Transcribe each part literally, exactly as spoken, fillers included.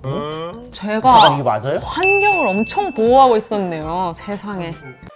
어? 제가 잠깐, 이게 맞아요? 환경을 엄청 보호하고 있었네요. 세상에.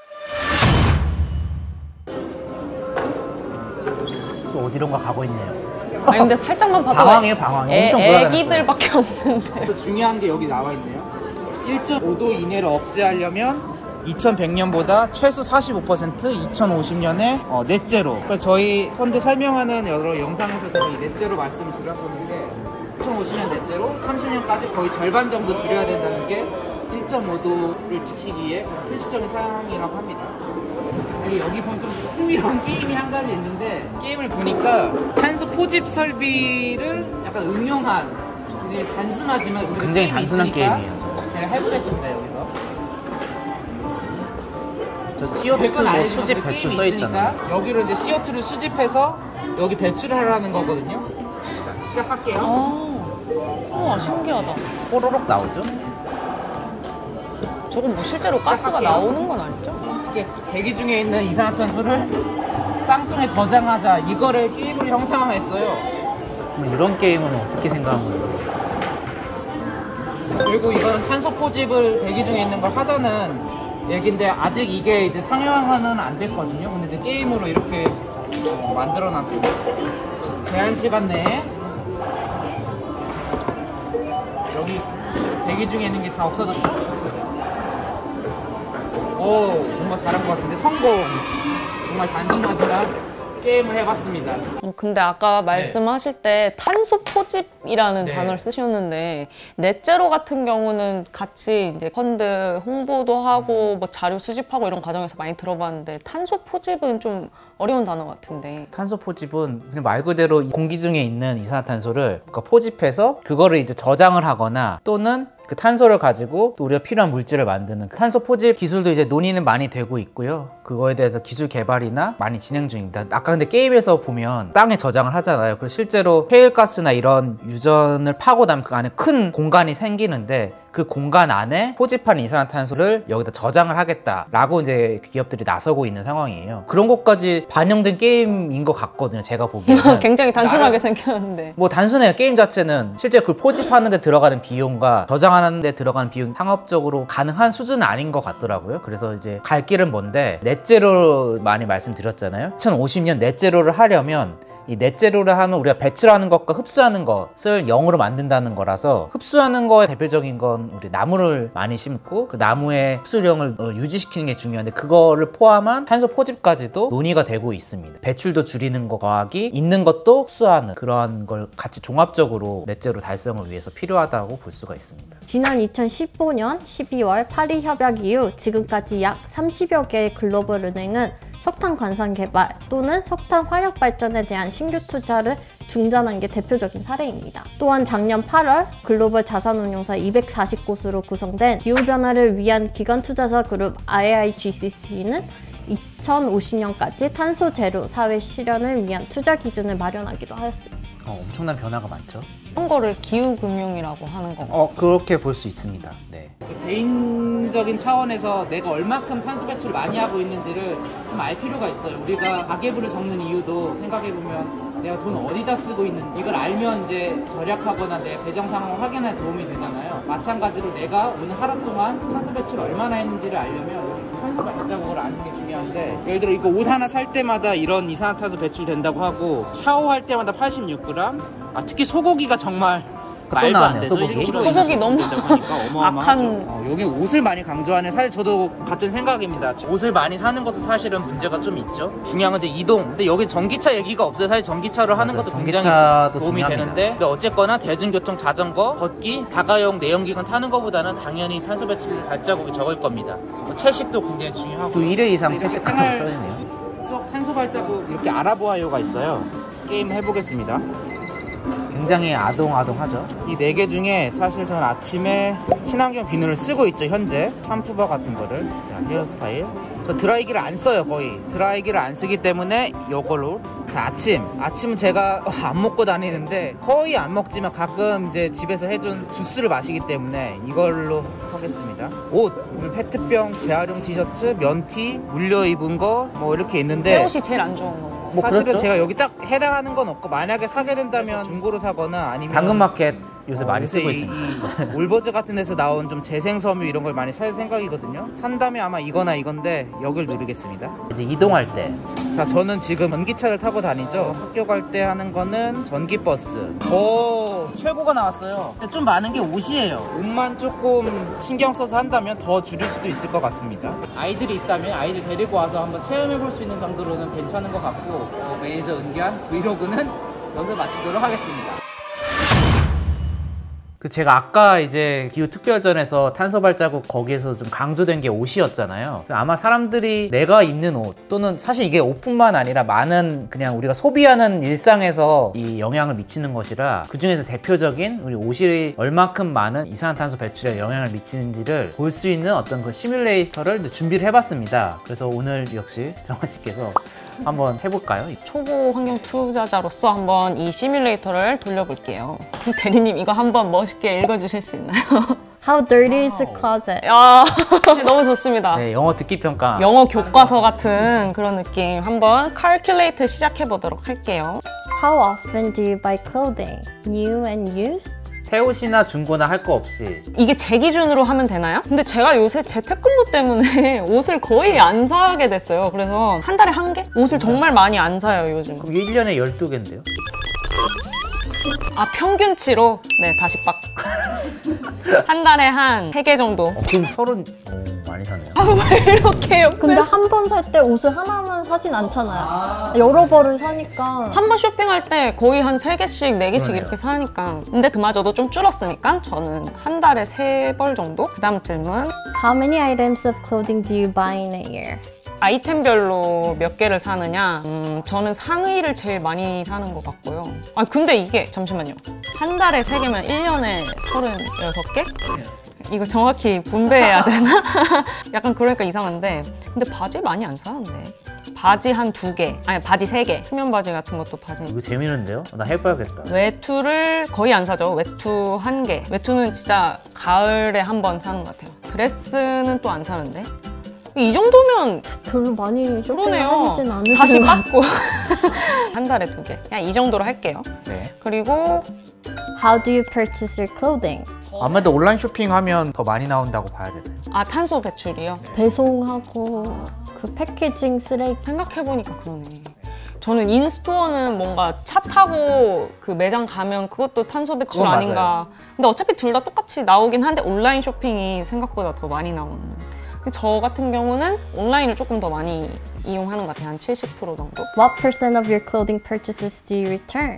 또 어디론가 가고 있네요. 아니 근데 살짝만 봐도 방황이에요, 방황. 애, 엄청 돌아다녔어요. 애기들밖에 없는데. 또 중요한 게 여기 나와 있네요. 일 점 오 도 이내를 억제하려면 이천백 년보다 최소 사십오 퍼센트, 이천오십 년에 어, 넷제로. 그래서 저희 펀드 설명하는 여러 영상에서 저희 넷제로 말씀을 드렸었는데 이천오십 년 넷제로 삼십 년까지 거의 절반 정도 줄여야 된다는 게 일 점 오 도를 지키기 위해 필수적인 사항이라고 합니다. 여기 보면 좀 흥미로운 게임이 한 가지 있는데, 게임을 보니까 탄소 포집 설비를 약간 응용한, 굉장히 단순하지만 굉장히 단순한 게임이에요. 제가 해보겠습니다. 여기서 저 씨 오 투 뭐 수집 배출 써 있잖아요. 여기로 이제 씨 오 투를 수집해서 여기 배출을 하라는 거거든요. 자, 시작할게요. 아, 신기하다. 뽀로록 나오죠? 저건 뭐 실제로 가스가 시작할게요. 나오는 건 아니죠? 이게 대기 중에 있는 이산화탄소를 땅속에 저장하자, 이거를 게임으로 형상화했어요. 뭐 이런 게임은 어떻게 생각한 건지. 그리고 이거는 탄소 포집을 대기 중에 있는 걸 하자는 얘긴데, 아직 이게 이제 상용화는 안 됐거든요. 근데 이제 게임으로 이렇게 어, 만들어 놨습니다. 제한 시간 내에 여기 대기 중에 있는 게 다 없어졌죠? 오, 뭔가 잘한 것 같은데 성공! 정말 단순하지만 게임을 해봤습니다. 어, 근데 아까 말씀하실 때 탄소 포집이라는 네. 단어를 쓰셨는데, 넷제로 같은 경우는 같이 이제 펀드 홍보도 하고 뭐 자료 수집하고 이런 과정에서 많이 들어봤는데, 탄소 포집은 좀 어려운 단어 같은데. 탄소 포집은 그냥 말 그대로 공기 중에 있는 이산화탄소를 그러니까 포집해서 그거를 이제 저장을 하거나, 또는 그 탄소를 가지고 또 우리가 필요한 물질을 만드는 그 탄소 포집 기술도 이제 논의는 많이 되고 있고요. 그거에 대해서 기술 개발이나 많이 진행 중입니다. 아까 근데 게임에서 보면 땅에 저장을 하잖아요. 그래서 실제로 해일가스나 이런 유전을 파고 나면 그 안에 큰 공간이 생기는데, 그 공간 안에 포집한 이산화탄소를 여기다 저장을 하겠다라고 이제 기업들이 나서고 있는 상황이에요. 그런 것까지 반영된 게임인 것 같거든요, 제가 보기에는. 굉장히 단순하게 생겼는데. 뭐 단순해요. 게임 자체는 실제 그걸 포집하는 데 들어가는 비용과 저장하는 데 들어가는 비용 상업적으로 가능한 수준은 아닌 것 같더라고요. 그래서 이제 갈 길은 뭔데, 넷제로 많이 말씀드렸잖아요. 이천오십 년 넷제로를 하려면 이 넷제로를 하면 우리가 배출하는 것과 흡수하는 것을 영으로 만든다는 거라서, 흡수하는 거의 대표적인 건 우리 나무를 많이 심고 그 나무의 흡수량을 유지시키는 게 중요한데, 그거를 포함한 탄소 포집까지도 논의가 되고 있습니다. 배출도 줄이는 거 더하기 있는 것도 흡수하는, 그러한 걸 같이 종합적으로 넷제로 달성을 위해서 필요하다고 볼 수가 있습니다. 지난 이천십오 년 십이월 파리 협약 이후 지금까지 약 삼십여 개의 글로벌 은행은 석탄 관상 개발 또는 석탄 화력 발전에 대한 신규 투자를 중단한 게 대표적인 사례입니다. 또한 작년 팔월 글로벌 자산운용사 이백사십 곳으로 구성된 기후변화를 위한 기관 투자자 그룹 아이아이지씨씨는 이천오십 년까지 탄소 제로 사회 실현을 위한 투자 기준을 마련하기도 하였습니다. 어, 엄청난 변화가 많죠. 그런 거를 기후금융이라고 하는 건가요? 어, 그렇게 볼 수 있습니다. 네. 개인적인 차원에서 내가 얼마큼 탄소 배출을 많이 하고 있는지를 좀 알 필요가 있어요. 우리가 가계부를 적는 이유도 생각해보면 내가 돈 어디다 쓰고 있는지 이걸 알면 이제 절약하거나 내 계정 상황을 확인할 도움이 되잖아요. 마찬가지로 내가 오늘 하루 동안 탄소 배출을 얼마나 했는지를 알려면 탄소 발자국을 아는 게 중요한데, 예를 들어 이거 옷 하나 살 때마다 이런 이산화탄소 배출된다고 하고, 샤워할 때마다 팔십육 그램, 아, 특히 소고기가 정말 말도 안 되죠. 소고기. 소고기 너무 악한. 어, 여기 옷을 많이 강조하는, 사실 저도 같은 생각입니다. 옷을 많이 사는 것도 사실은 문제가 좀 있죠. 중요한 건 이동. 근데 여기 전기차 얘기가 없어요. 사실 전기차로 하는 맞아요. 것도 굉장히 전기차도 도움이 중요합니다. 되는데, 근데 어쨌거나 대중교통, 자전거, 걷기, 다가용 내연기관 타는 것보다는 당연히 탄소 배출 발자국이 적을 겁니다. 뭐 채식도 굉장히 중요하고. 주 일 회 이상 채식하고 생활 써있네요. 속 탄소 발자국 이렇게 알아보아요가 있어요. 게임 해보겠습니다. 굉장히 아동아동하죠. 이 네 개 중에 사실 저는 아침에 친환경 비누를 쓰고 있죠. 현재 샴푸바 같은 거를. 자, 헤어스타일. 저 드라이기를 안 써요. 거의 드라이기를 안 쓰기 때문에 이걸로. 자, 아침 아침은 제가 안 먹고 다니는데, 거의 안 먹지만 가끔 이제 집에서 해준 주스를 마시기 때문에 이걸로 하겠습니다. 옷, 페트병, 재활용 티셔츠, 면티, 물려 입은 거 뭐 이렇게 있는데, 새 옷이 제일 안 좋은 거. 뭐 사실은 그렇죠. 제가 여기 딱 해당하는 건 없고, 만약에 사게 된다면 중고로 사거나 아니면 당근마켓 요새 어, 많이 요새 쓰고 이- 있습니다. 이 올버즈 같은 데서 나온 좀 재생섬유 이런 걸 많이 살 생각이거든요. 산다면 아마 이거나 이건데 역을 누르겠습니다. 이제 이동할 때 자, 저는 지금 전기차를 타고 다니죠. 학교 갈 때 하는 거는 전기버스. 오, 최고가 나왔어요. 근데 좀 많은 게 옷이에요. 옷만 조금 신경 써서 한다면 더 줄일 수도 있을 것 같습니다. 아이들이 있다면 아이들 데리고 와서 한번 체험해 볼 수 있는 정도로는 괜찮은 것 같고, 어, 매니저 은기한 브이로그는 여기서 마치도록 하겠습니다. 그 제가 아까 이제 기후 특별전에서 탄소 발자국 거기에서 좀 강조된 게 옷이었잖아요. 아마 사람들이 내가 입는 옷 또는 사실 이게 옷뿐만 아니라 많은 그냥 우리가 소비하는 일상에서 이 영향을 미치는 것이라 그 중에서 대표적인 우리 옷이 얼만큼 많은 이산화탄소 배출에 영향을 미치는지를 볼 수 있는 어떤 그 시뮬레이터를 준비를 해봤습니다. 그래서 오늘 역시 정화 씨께서 한번 해볼까요? 초보 환경 투자자로서 한번 이 시뮬레이터를 돌려볼게요. 대리님 이거 한번 멋있게 읽어주실 수 있나요? How dirty is the closet? 야, 너무 좋습니다. 네, 영어 듣기 평가. 영어 교과서 같은 그런 느낌. 한번 calculate 시작해 보도록 할게요. How often do you buy clothing? New and used? 새 옷이나 중고나 할 거 없이 이게 제 기준으로 하면 되나요? 근데 제가 요새 재택근무 때문에 옷을 거의 안 사게 됐어요. 그래서 한 달에 한 개? 옷을 정말 많이 안 사요, 요즘. 그럼 일 년에 열두 개인데요? 아, 평균치로? 네, 다시 빡. 한 달에 한 세 개 정도. 어, 그럼 서른... 오, 많이 사네요. 왜 이렇게 옆에 근데 한 번 살 때 옷을 하나만 사진 않잖아요. 여러 벌을 사니까. 한 번 쇼핑할 때 거의 한 세 개씩, 네 개씩 그러네요. 이렇게 사니까. 근데 그마저도 좀 줄었으니까 저는 한 달에 세 벌 정도? 그 다음 질문. How many items of clothing do you buy in a year? 아이템별로 몇 개를 사느냐? 음, 저는 상의를 제일 많이 사는 것 같고요. 아, 근데 이게, 잠시만요. 한 달에 세 개면 일 년에 서른여섯 개? 이거 정확히 분배해야 되나? 약간 그러니까 이상한데. 근데 바지 많이 안 사는데. 바지 한 두 개, 아니 바지 세 개. 수면 바지 같은 것도 바지. 이거 재밌는데요? 나 해봐야겠다. 외투를 거의 안 사죠. 외투 한 개. 외투는 진짜 가을에 한 번 사는 것 같아요. 드레스는 또 안 사는데. 이 정도면 별로 많이 쇼핑을 그러네요. 하시진 않으시는 다시 것 같아요. 깎고 한 달에 두 개. 그냥 이 정도로 할게요. 네. 그리고 How do you purchase your clothing? 아무래도 온라인 쇼핑하면 더 많이 나온다고 봐야 되나요? 아, 탄소 배출이요. 배송하고 그 패키징 쓰레기. 생각해보니까 그러네. 저는 인스토어는 뭔가 차 타고 그 매장 가면 그것도 탄소 배출 그건 아닌가. 맞아요. 근데 어차피 둘 다 똑같이 나오긴 한데 온라인 쇼핑이 생각보다 더 많이 나오는. 저 같은 경우는 온라인을 조금 더 많이 이용하는 것 같아요. 한 칠십 퍼센트 정도. What percent of your clothing purchases do you return?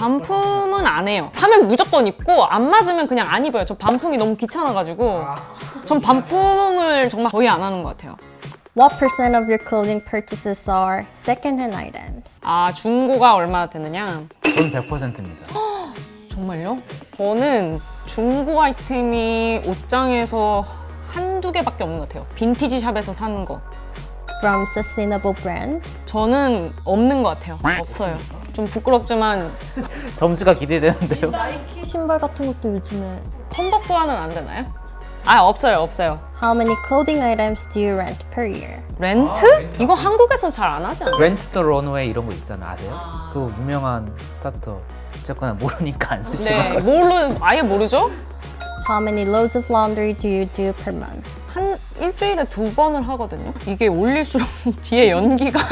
반품은 안 해요. 사면 무조건 입고 안 맞으면 그냥 안 입어요. 저 반품이 너무 귀찮아가지고 전 반품을 정말 거의 안 하는 것 같아요. What percent of your clothing purchases are second-hand items? 아, 중고가 얼마나 되느냐? 저는 백 퍼센트입니다. 정말요? 저는 중고 아이템이 옷장에서 한두 개밖에 없는 것 같아요. 빈티지 샵에서 사는 거. From sustainable brands? 저는 없는 것 같아요. 없어요. 좀 부끄럽지만 점수가 기대되는데요? 나이키 신발 같은 것도 요즘에. 컨버스와는 안 되나요? 아, 없어요. 없어요. How many clothing items do you rent per year? 렌트? 이거 한국에선 잘 안 하지 않아요? 렌트 더 런웨이 이런 거 있잖아, 아세요? 그 유명한 스타트업. 어쨌거나 모르니까 안 쓰시고. 네, 모르, 아예 모르죠? How many loads of laundry do you do per month? 한 일주일에 두 번을 하거든요. 이게 올릴수록 뒤에 연기가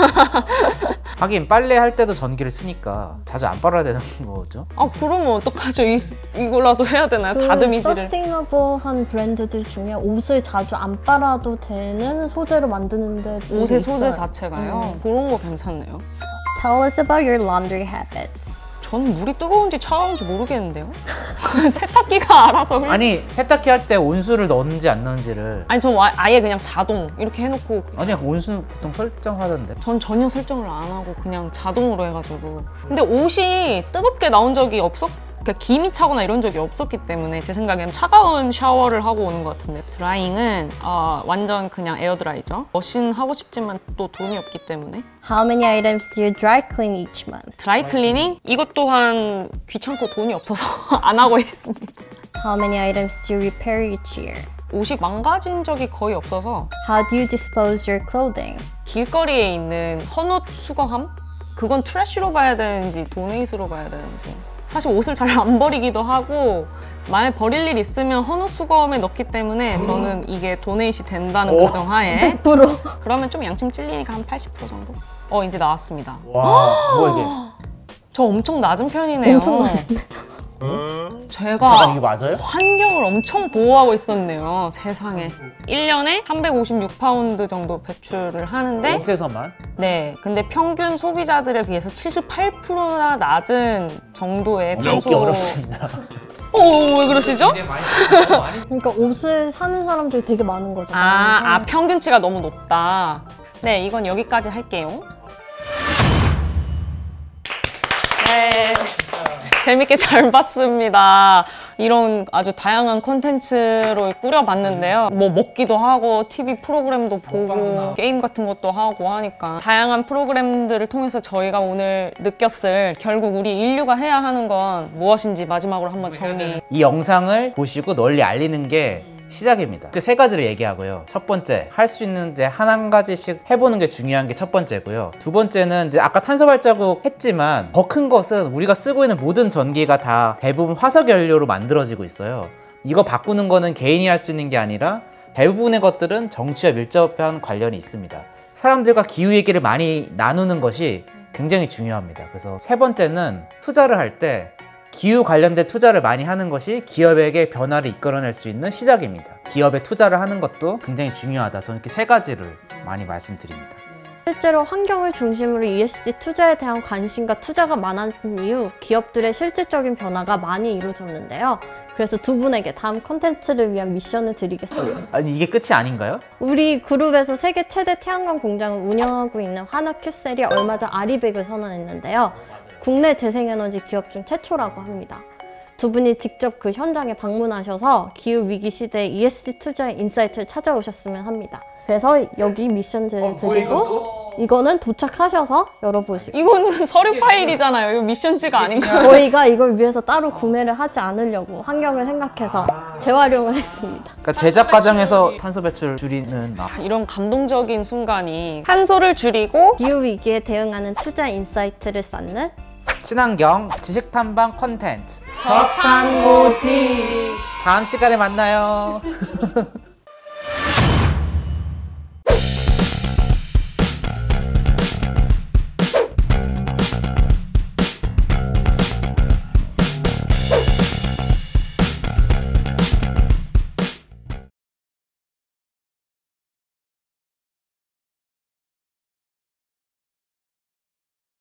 하긴 빨래 할 때도 전기를 쓰니까 자주 안 빨아야 되는 거죠? 아, 그러면 어떡하죠? 이, 이거라도 해야 되나요? 그 다듬이질을. 서스테이너블한 브랜드들 중에 옷을 자주 안 빨아도 되는 소재로 만드는데 옷의 소재 자체가요? 그런 거 괜찮네요. Tell us about your laundry habits. 저는 물이 뜨거운지 차가운지 모르겠는데요? 세탁기가 알아서 흘... 아니 세탁기 할 때 온수를 넣는지 안 넣는지를 아니 전 와- 아예 그냥 자동 이렇게 해놓고 아니 온수는 보통 설정하던데. 전 전혀 설정을 안 하고 그냥 자동으로 해가지고 근데 옷이 뜨겁게 나온 적이 없었 그러니까 김이 차거나 이런 적이 없었기 때문에 제 생각에는 차가운 샤워를 하고 오는 것 같은데 드라잉은 어, 완전 그냥 에어드라이죠. 머신 하고 싶지만 또 돈이 없기 때문에 How many items do you dry clean each month? 드라이 클리닝? 이것 또한 귀찮고 돈이 없어서 안 하고 있습니다. How many items do you repair each year? 옷이 망가진 적이 거의 없어서 How do you dispose your clothing? 길거리에 있는 헌옷 수거함? 그건 트래쉬로 봐야 되는지 도네이스로 봐야 되는지 사실 옷을 잘 안 버리기도 하고 만약 버릴 일 있으면 헌옷 수거함에 넣기 때문에 저는 이게 도네이시 된다는 오. 가정하에 백 퍼센트. 그러면 좀 양심 찔리니까 한 팔십 퍼센트 정도? 어 이제 나왔습니다. 와, 뭐 이게? 저 엄청 낮은 편이네요. 엄청 맛있네. 제가 잠깐 이게 맞아요? 환경을 엄청 보호하고 있었네요. 세상에. 일 년에 삼백오십육 파운드 정도 배출을 하는데 옷에서만? 네, 근데 평균 소비자들에 비해서 칠십팔 퍼센트나 낮은 정도의 먹기 탄소... 어렵습니다. 어, 왜 그러시죠? 그러니까 옷을 사는 사람들이 되게 많은 거죠. 아, 아, 평균치가 너무 높다. 네, 이건 여기까지 할게요. 네. 재밌게 잘 봤습니다. 이런 아주 다양한 콘텐츠로 꾸려봤는데요. 뭐 먹기도 하고 티비 프로그램도 보고 게임 같은 것도 하고 하니까 다양한 프로그램들을 통해서 저희가 오늘 느꼈을 결국 우리 인류가 해야 하는 건 무엇인지 마지막으로 한번 정리. 이 영상을 보시고 널리 알리는 게 시작입니다. 그 세 가지를 얘기하고요. 첫 번째, 할 수 있는 이제 한 한 가지씩 해보는 게 중요한 게 첫 번째고요. 두 번째는 이제 아까 탄소 발자국 했지만 더 큰 것은 우리가 쓰고 있는 모든 전기가 다 대부분 화석 연료로 만들어지고 있어요. 이거 바꾸는 거는 개인이 할 수 있는 게 아니라 대부분의 것들은 정치와 밀접한 관련이 있습니다. 사람들과 기후 얘기를 많이 나누는 것이 굉장히 중요합니다. 그래서 세 번째는 투자를 할 때 기후 관련된 투자를 많이 하는 것이 기업에게 변화를 이끌어낼 수 있는 시작입니다. 기업에 투자를 하는 것도 굉장히 중요하다. 저는 이렇게 세 가지를 많이 말씀드립니다. 실제로 환경을 중심으로 이에스지 투자에 대한 관심과 투자가 많아진 이후 기업들의 실질적인 변화가 많이 이루어졌는데요. 그래서 두 분에게 다음 콘텐츠를 위한 미션을 드리겠습니다. 아니 이게 끝이 아닌가요? 우리 그룹에서 세계 최대 태양광 공장을 운영하고 있는 하나큐셀이 얼마 전 아리백을 선언했는데요. 국내 재생에너지 기업 중 최초라고 합니다. 두 분이 직접 그 현장에 방문하셔서 기후위기 시대의 이에스지 투자의 인사이트를 찾아오셨으면 합니다. 그래서 여기 미션 제를 드리고 이거는 도착하셔서 열어보시고 이거는 서류 파일이잖아요. 이거 미션지가 아닌가요? 저희가 이걸 위해서 따로 구매를 하지 않으려고 환경을 생각해서 재활용을 했습니다. 그러니까 제작 과정에서 탄소 배출 줄이는 아, 이런 감동적인 순간이 탄소를 줄이고 기후위기에 대응하는 투자 인사이트를 쌓는 친환경 지식 탐방 콘텐츠 저탄고지 다음 시간에 만나요.